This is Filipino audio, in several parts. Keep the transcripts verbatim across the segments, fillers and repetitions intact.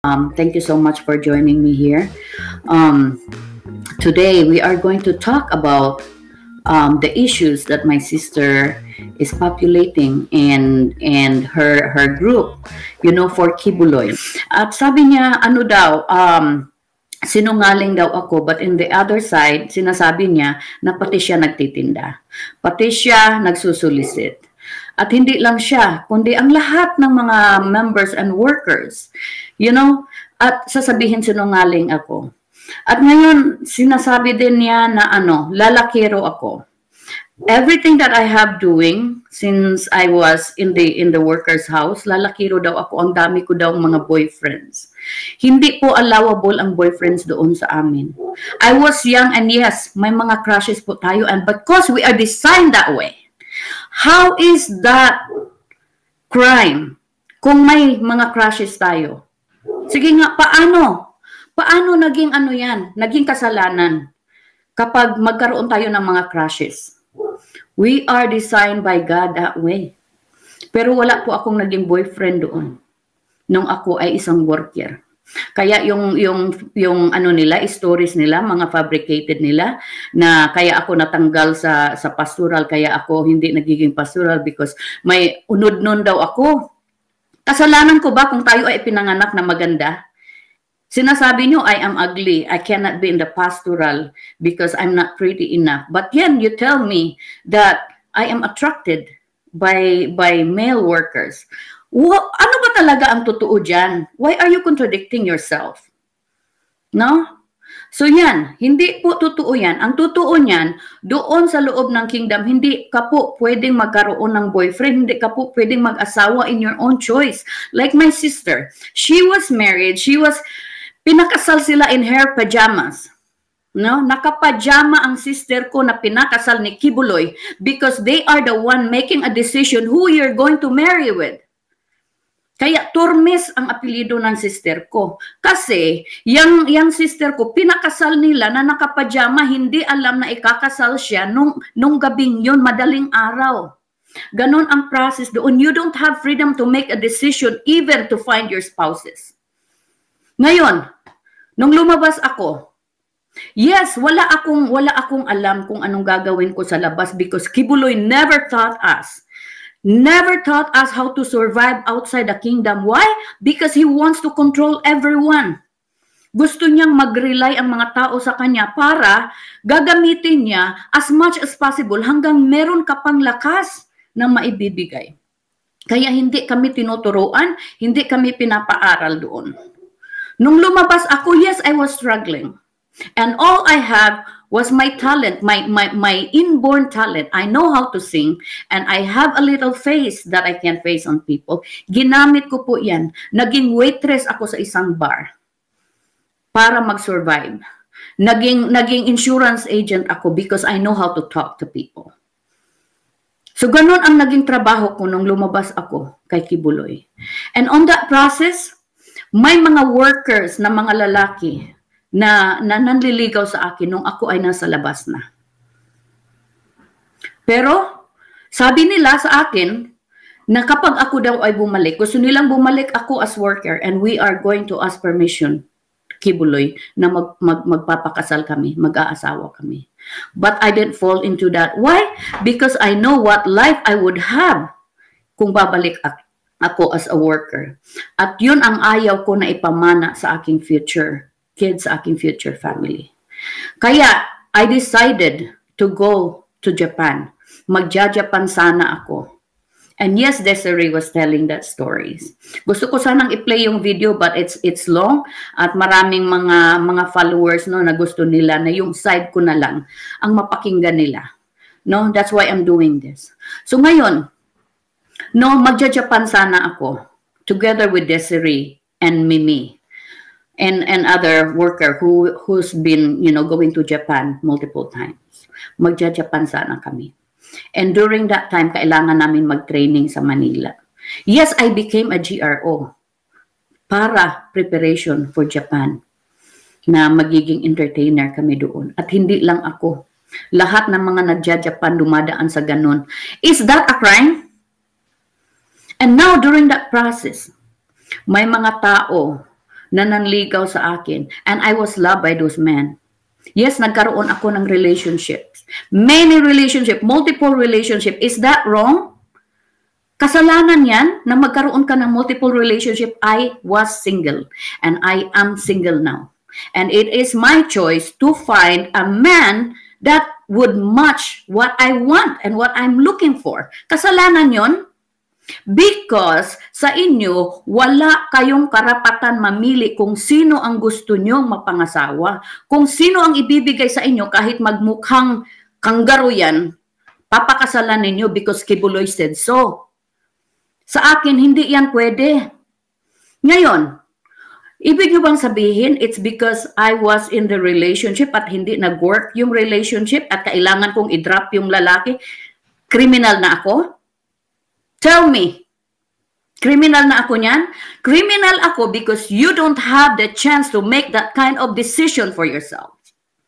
Um, thank you so much for joining me here. Um, today we are going to talk about um, the issues that my sister is populating and and her her group, you know, for Kibuloy. At sabi niya, ano daw, um, sinungaling daw ako, but in the other side, sinasabi niya na pati siya nagtitinda. Pati siya nagsusulisit. At hindi lang siya, kundi ang lahat ng mga members and workers. You know, at sasabihin sinungaling ako. At ngayon, sinasabi din niya na ano, lalakiro ako. Everything that I have doing since I was in the in the workers' house, lalakiro daw ako. Ang dami ko daw mga boyfriends. Hindi po allowable ang boyfriends doon sa amin. I was young and yes, may mga crushes po tayo, and because we are designed that way. How is that crime kung may mga crushes tayo? Sige nga, paano? Paano naging ano yan? Naging kasalanan kapag magkaroon tayo ng mga crushes. We are designed by God that way. Pero wala po akong naging boyfriend doon nung ako ay isang worker. Kaya yung yung yung ano nila, stories nila, mga fabricated nila na kaya ako natanggal sa sa pastoral, kaya ako hindi nagiging pastoral because may unod nun daw ako. Kasalanan ko ba kung tayo ay pinanganak na maganda? Sinasabi nyo, I am ugly. I cannot be in the pastoral because I'm not pretty enough. But then you tell me that I am attracted by by male workers. What, ano ba talaga ang totoo dyan? Why are you contradicting yourself? No? So yan, hindi po totoo yan. Ang totoo niyan, doon sa loob ng kingdom, hindi ka po pwedeng magkaroon ng boyfriend, hindi ka po pwedeng mag-asawa in your own choice. Like my sister, she was married, she was, pinakasal sila in her pajamas. No? Nakapajama ang sister ko na pinakasal ni Kibuloy because they are the one making a decision who you're going to marry with. Kaya Turmes ang apelido ng sister ko. Kasi yung, yung sister ko, pinakasal nila na nakapajama, hindi alam na ikakasal siya nung, nung gabing yun, madaling araw. Ganon ang process doon. You don't have freedom to make a decision even to find your spouses. Ngayon, nung lumabas ako, yes, wala akong, wala akong alam kung anong gagawin ko sa labas because Kibuloy never taught us Never taught us how to survive outside the kingdom. Why? Because he wants to control everyone. Gusto niyang mag-rely ang mga tao sa kanya para gagamitin niya as much as possible hanggang meron ka pang lakas na maibibigay. Kaya hindi kami tinuturuan, hindi kami pinapaaral doon. Nung lumabas ako, yes, I was struggling. And all I have was my talent, my, my, my inborn talent. I know how to sing and I have a little face that I can face on people. Ginamit ko po yan. Naging waitress ako sa isang bar para mag-survive. Naging, naging insurance agent ako because I know how to talk to people. So ganun ang naging trabaho ko nung lumabas ako kay Kibuloy. And on that process, may mga workers na mga lalaki na, na nanliligaw sa akin nung ako ay nasa labas na. Pero, sabi nila sa akin, na kapag ako daw ay bumalik, gusto nilang bumalik ako as worker and we are going to ask permission, Kibuloy, na mag, mag, magpapakasal kami, mag-aasawa kami. But I didn't fall into that. Why? Because I know what life I would have kung babalik ako as a worker. At yun ang ayaw ko na ipamana sa aking future kids, sa aking future family. Kaya, I decided to go to Japan. Magja-Japan sana ako. And yes, Desiree was telling that stories. Gusto ko sanang i-play yung video but it's it's long at maraming mga mga followers no na gusto nila na yung side ko na lang ang mapakinggan nila. No, that's why I'm doing this. So ngayon, no, magja-Japan sana ako together with Desiree and Mimi. And, and other worker who, who's been, you know, going to Japan multiple times. Magja-Japan sana kami. And during that time, kailangan namin mag-training sa Manila. Yes, I became a G R O para preparation for Japan na magiging entertainer kami doon. At hindi lang ako. Lahat ng mga nagja-Japan dumadaan sa ganun. Is that a crime? And now, during that process, may mga tao na nanligaw sa akin. And I was loved by those men. Yes, nagkaroon ako ng relationships. Many relationship, multiple relationship. Is that wrong? Kasalanan yan na magkaroon ka ng multiple relationship. I was single and I am single now. And it is my choice to find a man that would match what I want and what I'm looking for. Kasalanan yon. Because sa inyo, wala kayong karapatan mamili kung sino ang gusto nyong mapangasawa. Kung sino ang ibibigay sa inyo kahit magmukhang kanggaro yan, papakasalan ninyo because Kibuloy said so. Sa akin, hindi yan pwede. Ngayon, ibig nyo bang sabihin, it's because I was in the relationship at hindi nag-work yung relationship at kailangan kong i-drop yung lalaki? Criminal na ako? Tell me, criminal na ako niyan? Criminal ako because you don't have the chance to make that kind of decision for yourself.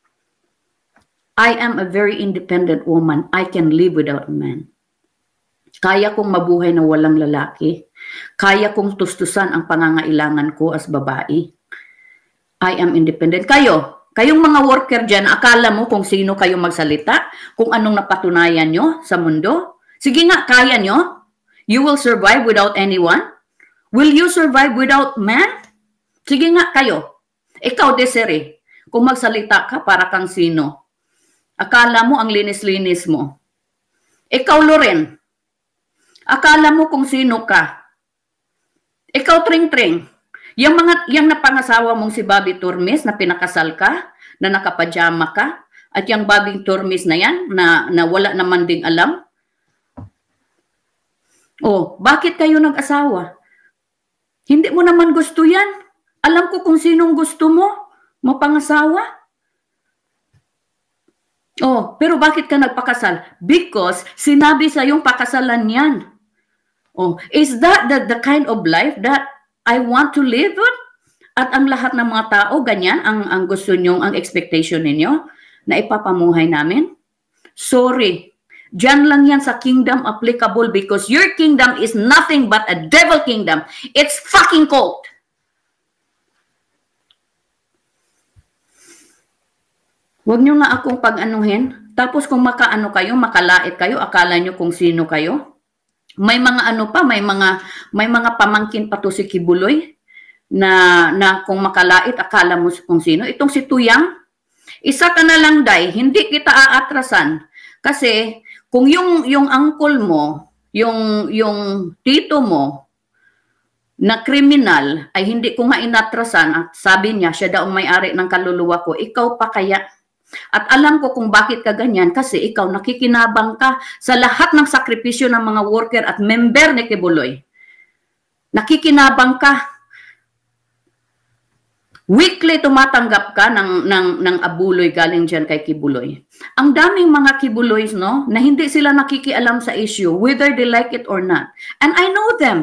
I am a very independent woman. I can live without a man. Kaya kong mabuhay na walang lalaki. Kaya kong tustusan ang pangangailangan ko as babae. I am independent. Kayo, kayong mga worker dyan, akala mo kung sino kayo magsalita? Kung anong napatunayan nyo sa mundo? Sige nga, kaya nyo? You will survive without anyone? Will you survive without man? Sige nga kayo. Ikaw, Desiree, kung magsalita ka para kang sino? Akala mo ang linis-linis mo. Ikaw, Loren, akala mo kung sino ka? Ikaw, Tring-Tring, yung mga yung napangasawa mong si Bobby Turmis na pinakasal ka, na nakapajama ka, at yung Bobby Turmis na yan, na, na wala naman ding alam, oh, bakit kayo nag-asawa? Hindi mo naman gusto yan. Alam ko kung sinong gusto mo, mapangasawa. Oh, pero bakit ka nagpakasal? Because sinabi sa yung pakasalan yan. Oh, is that the, the kind of life that I want to live on? At ang lahat ng mga tao, ganyan, ang, ang gusto nyong, ang expectation ninyo na ipapamuhay namin? Sorry. Diyan lang yan sa kingdom applicable because your kingdom is nothing but a devil kingdom. It's fucking cult. Huwag nyo nga akong pag-anuhin. Tapos kung makaano kayo, makalait kayo, akala nyo kung sino kayo. May mga ano pa, may mga may mga pamangkin pa to si Kibuloy na, na kung makalait, akala mo kung sino. Itong si Tuyang, isa ka na lang, Day, hindi kita aatrasan. Kasi kung yung yung uncle mo, yung yung tito mo na kriminal ay hindi ko nga inatrasan at sabi niya siya daw ang may-ari ng kaluluwa ko, ikaw pa kaya? At alam ko kung bakit ka ganyan kasi ikaw nakikinabang ka sa lahat ng sakripisyo ng mga worker at member ni Kibuloy. Nakikinabang ka. Weekly tumatanggap ka ng, ng, ng abuloy galing dyan kay Kibuloy. Ang daming mga Kibuloys, no, na hindi sila nakikialam sa issue, whether they like it or not. And I know them.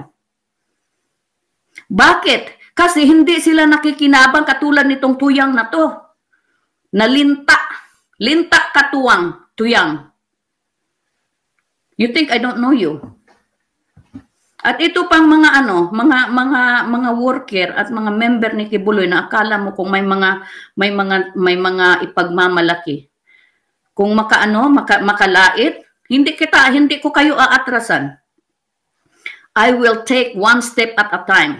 Bakit? Kasi hindi sila nakikinabang katulad nitong Tuyang na to. Na linta. Linta katuwang. Tuyang. You think I don't know you? At ito pang mga ano, mga mga mga worker at mga member ni Kibuloy na akala mo kung may mga may mga may mga ipagmamalaki. Kung makaano, maka, makalait, hindi kita hindi ko kayo aatrasan. I will take one step at a time.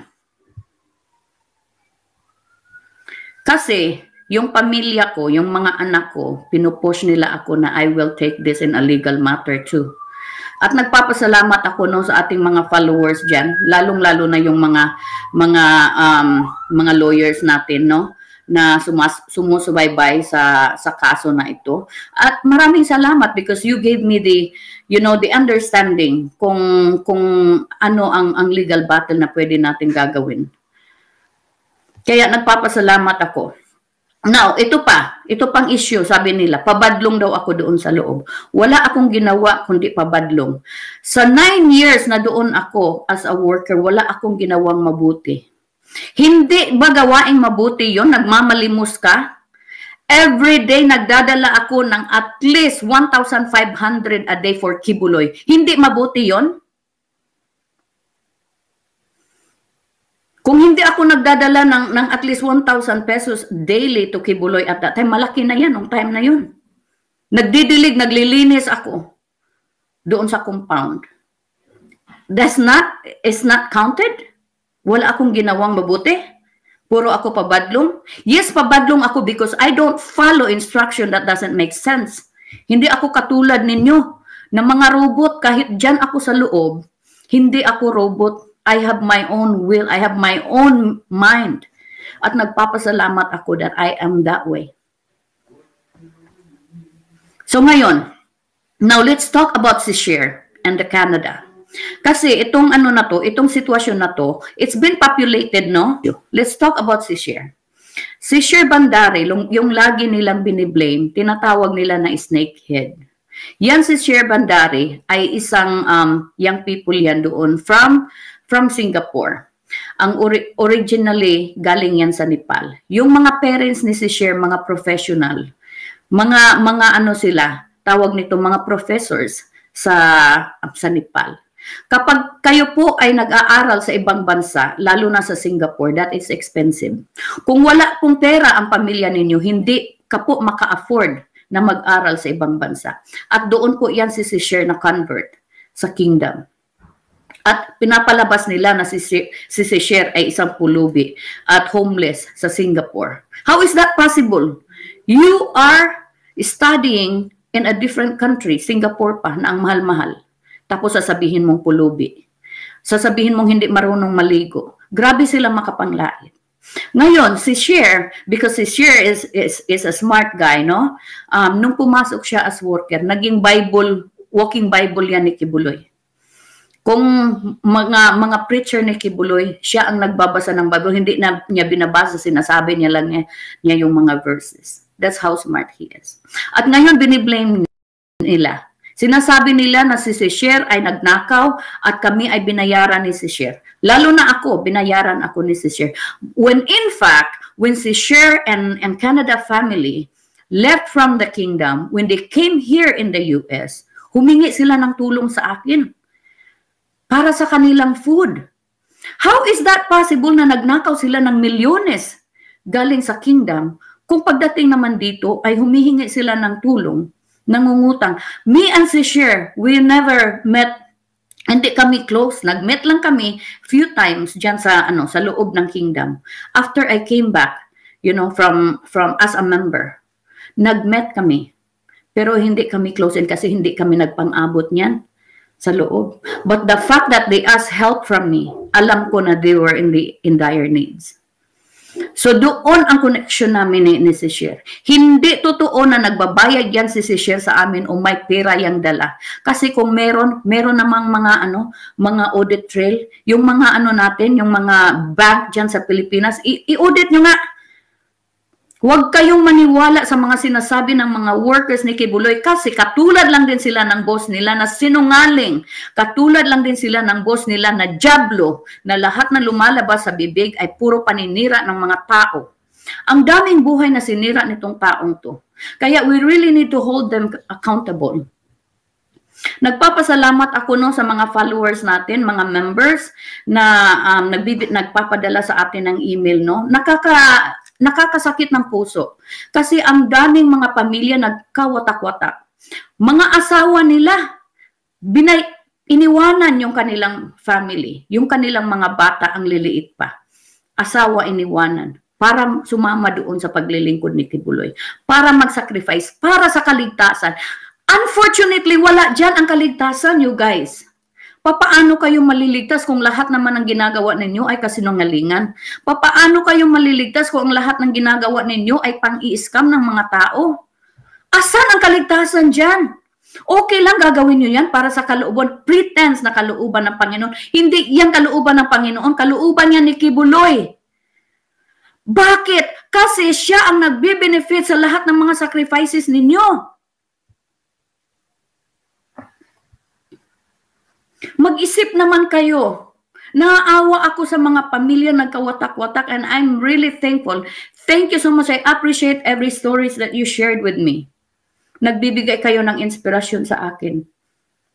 Kasi yung pamilya ko, yung mga anak ko, pinupush nila ako na I will take this in a legal matter too. At nagpapasalamat ako no sa ating mga followers diyan, lalong-lalo na yung mga mga um, mga lawyers natin no na sumas, sumusubaybay sa sa kaso na ito. At maraming salamat because you gave me the you know the understanding kung kung ano ang ang legal battle na pwede nating gagawin. Kaya nagpapasalamat ako. Now, ito pa, ito pang issue, sabi nila, pabadlong daw ako doon sa loob. Wala akong ginawa kundi pabadlong. Sa nine years na doon ako as a worker, wala akong ginawang mabuti. Hindi ba gawaing mabuti yon? Nagmamalimos ka? Every day nagdadala ako ng at least one thousand five hundred a day for Kibuloy. Hindi mabuti yon? Kung hindi ako nagdadala ng, ng at least one thousand pesos daily to Kibuloy at that time, malaki na yan, nung time na yun. Nagdidilig, naglilinis ako doon sa compound. That's not, is not counted? Wala akong ginawang mabuti? Puro ako pabadlong? Yes, pabadlong ako because I don't follow instruction that doesn't make sense. Hindi ako katulad ninyo na mga robot, kahit dyan ako sa loob, hindi ako robot. I have my own will. I have my own mind. At nagpapasalamat ako that I am that way. So ngayon, now let's talk about si Cher and the Canada. Kasi itong ano na to, itong sitwasyon na to, it's been populated, no? Let's talk about si Cher. Si Cher Bandari, yung lagi nilang biniblame, tinatawag nila na snakehead. Yan si Cher Bandari ay isang um, young people yan doon from, from Singapore. Ang ori originally, galing yan sa Nepal. Yung mga parents ni si Cher, mga professional, mga, mga ano sila, tawag nito mga professors sa, sa Nepal. Kapag kayo po ay nag-aaral sa ibang bansa, lalo na sa Singapore, that is expensive. Kung wala pong pera ang pamilya ninyo, hindi ka po maka-afford na mag-aral sa ibang bansa. At doon po yan si si Cher na convert sa kingdom. At pinapalabas nila na si si, si, si Cher ay isang pulubi at homeless sa Singapore. How is that possible? You are studying in a different country, Singapore pa, na ang mahal-mahal. Tapos sasabihin mong pulubi. Sasabihin mong hindi marunong maligo. Grabe sila makapanglait. Ngayon, si Cher, because si Cher is, is, is a smart guy, no? Um, nung pumasok siya as worker, naging Bible, walking Bible yan ni Kibuloy. Kung mga, mga preacher ni Kibuloy, siya ang nagbabasa ng Bible, hindi na niya binabasa, sinasabi niya lang niya, niya yung mga verses. That's how smart he is. At ngayon, biniblame nila. Sinasabi nila na si si Cher ay nagnakaw at kami ay binayaran ni si Cher. Lalo na ako, binayaran ako ni si Cher. When in fact, when si Cher and, and Canada family left from the kingdom, when they came here in the U S, humingi sila ng tulong sa akin para sa kanilang food. How is that possible na nagnakaw sila ng milyones galing sa kingdom kung pagdating naman dito ay humihingi sila ng tulong? Nangungutang. Me and si Cher, we never met, hindi kami close. Nag-met lang kami few times dyan sa, ano, sa loob ng kingdom. After I came back, you know, from, from as a member, nag-met kami. Pero hindi kami close kasi hindi kami nagpang-abot niyan sa loob. But the fact that they asked help from me, alam ko na they were in, the, in dire needs. So doon ang connection namin ni, ni si Cher. Hindi totoo na nagbabayad yan si si Cher sa amin o may pera yang dala. Kasi kung meron, meron namang mga ano, mga audit trail, yung mga ano natin, yung mga bank dyan sa Pilipinas, i-audit nyo nga. Huwag kayong maniwala sa mga sinasabi ng mga workers ni Kibuloy kasi katulad lang din sila ng boss nila na sinungaling. Katulad lang din sila ng boss nila na diablo na lahat na lumalabas sa bibig ay puro paninira ng mga tao. Ang daming buhay na sinira nitong taong to. Kaya we really need to hold them accountable. Nagpapasalamat ako no sa mga followers natin, mga members na um, nagbibit, nagpapadala sa atin ng email. No? Nakaka... Nakakasakit ng puso. Kasi ang daming mga pamilya nagkawatak-watak. Mga asawa nila, binay, iniwanan yung kanilang family. Yung kanilang mga bata ang liliit pa. Asawa iniwanan. Para sumama doon sa paglilingkod ni Kibuloy. Para mag-sacrifice. Para sa kaligtasan. Unfortunately, wala dyan ang kaligtasan, you guys. Papaano kayo maliligtas kung lahat naman ng ginagawa ninyo ay kasinungalingan? Papaano kayo maliligtas kung lahat ng ginagawa ninyo ay pang-i-scam ng mga tao? Asan ang kaligtasan dyan? Okay lang gagawin nyo yan para sa kalooban, pretense na kalooban ng Panginoon. Hindi yan kalooban ng Panginoon, kalooban yan ni Kibuloy. Bakit? Kasi siya ang nagbe-benefit sa lahat ng mga sacrifices ninyo. Mag-isip naman kayo. Naaawa ako sa mga pamilya nagkawatak-watak and I'm really thankful. Thank you so much. I appreciate every stories that you shared with me. Nagbibigay kayo ng inspirasyon sa akin.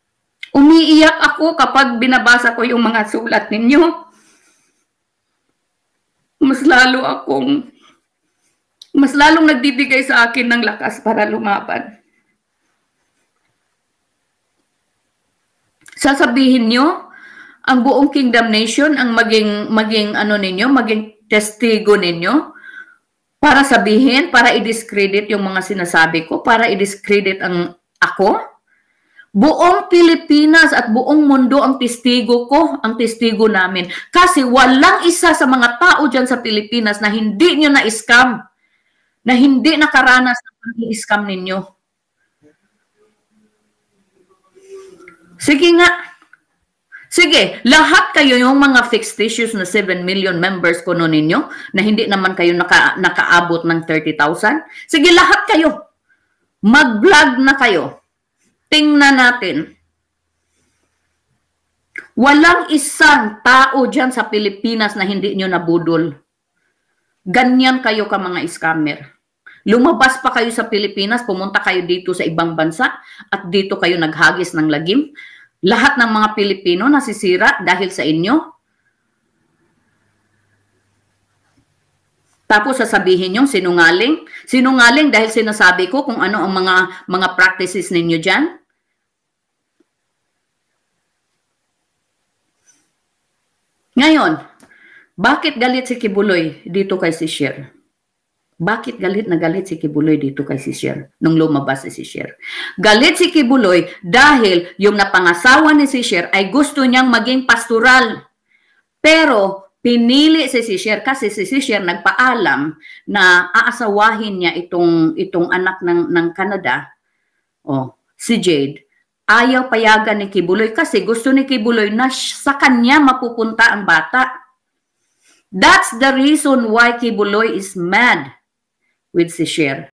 Umiiyak ako kapag binabasa ko yung mga sulat ninyo. mas lalo akong, mas lalong nagbibigay sa akin ng lakas para lumaban. Sasabihin nyo, ang buong Kingdom Nation ang maging, maging ano ninyo, maging testigo ninyo, para sabihin, para i-discredit yung mga sinasabi ko, para i-discredit ang ako. Buong Pilipinas at buong mundo ang testigo ko, ang testigo namin. Kasi walang isa sa mga tao dyan sa Pilipinas na hindi nyo na-scam, na hindi nakaranas ng pag-i-scam ninyo. Sige nga. Sige, lahat kayo yung mga fictitious na seven million members ko no ninyo, na hindi naman kayo naka, nakaabot ng thirty thousand. Sige, lahat kayo. Mag-vlog na kayo. Tingnan natin. Walang isang tao dyan sa Pilipinas na hindi nyo nabudol. Ganyan kayo ka mga scammer. Lumabas pa kayo sa Pilipinas, pumunta kayo dito sa ibang bansa, at dito kayo naghagis ng lagim. Lahat ng mga Pilipino nasisira dahil sa inyo. Tapos sasabihin nyo, sinungaling. Sinungaling dahil sinasabi ko kung ano ang mga, mga practices ninyo dyan. Ngayon, bakit galit si Kibuloy dito kay si Sher? Bakit galit na galit si Kibuloy dito kay si Sher nung lumabas si si Sher? Galit si Kibuloy dahil yung napangasawa ni si Sher ay gusto niyang maging pastoral. Pero pinili si si Sher kasi si si Sher nagpaalam na aasawahin niya itong, itong anak ng, ng Canada, oh, si Jade. Ayaw payagan ni Kibuloy kasi gusto ni Kibuloy na sa kanya mapupunta ang bata. That's the reason why Kibuloy is mad with si Sher.